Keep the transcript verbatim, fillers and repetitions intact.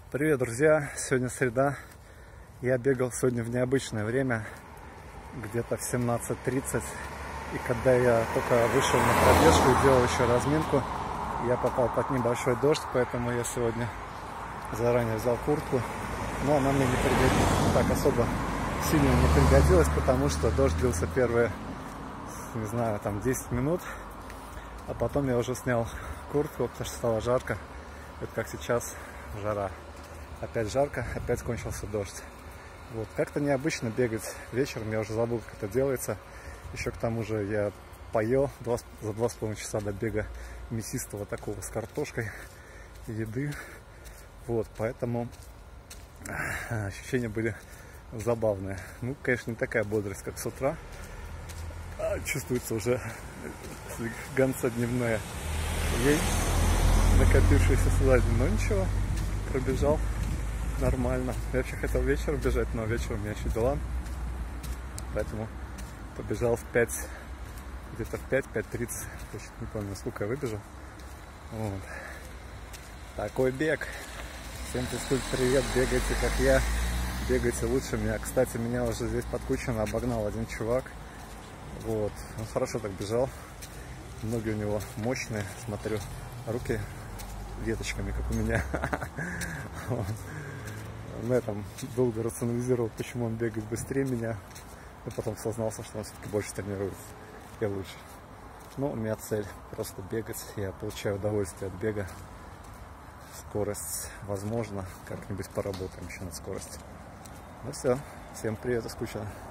Привет, друзья! Сегодня среда. Я бегал сегодня в необычное время, где-то в семнадцать тридцать. И когда я только вышел на пробежку и делал еще разминку, я попал под небольшой дождь, поэтому я сегодня заранее взял куртку. Но она мне не пригодилась, так особо сильно не пригодилась, потому что дождь длился первые, не знаю, там десять минут. А потом я уже снял куртку, потому что стало жарко. Это как сейчас жара. Опять жарко, опять кончился дождь. Вот. Как-то необычно бегать вечером, я уже забыл, как это делается. Еще к тому же я поел два, за два с половиной часа до бега мясистого такого с картошкой еды. Вот, поэтому ощущения были забавные. Ну, конечно, не такая бодрость, как с утра. Чувствуется уже слегонца-дневная лень, накопившаяся сзади, но ничего, пробежал нормально. Я вообще хотел вечером бежать, но вечером у меня еще дела, поэтому побежал в пять, где-то в пять, пять тридцать, точно не помню, сколько я выбежал. Вот. Такой бег. Всем физкульт привет, бегайте как я, бегайте лучше меня. Кстати, меня уже здесь под Кучино обогнал один чувак. Вот, он хорошо так бежал, ноги у него мощные, смотрю, руки веточками, как у меня. На этом долго рационализировал, почему он бегает быстрее меня, и потом сознался, что он все-таки больше тренируется и лучше. Но у меня цель просто бегать, я получаю удовольствие от бега. Скорость, возможно, как-нибудь поработаем еще над скоростью. Ну все, всем привет из Кучино.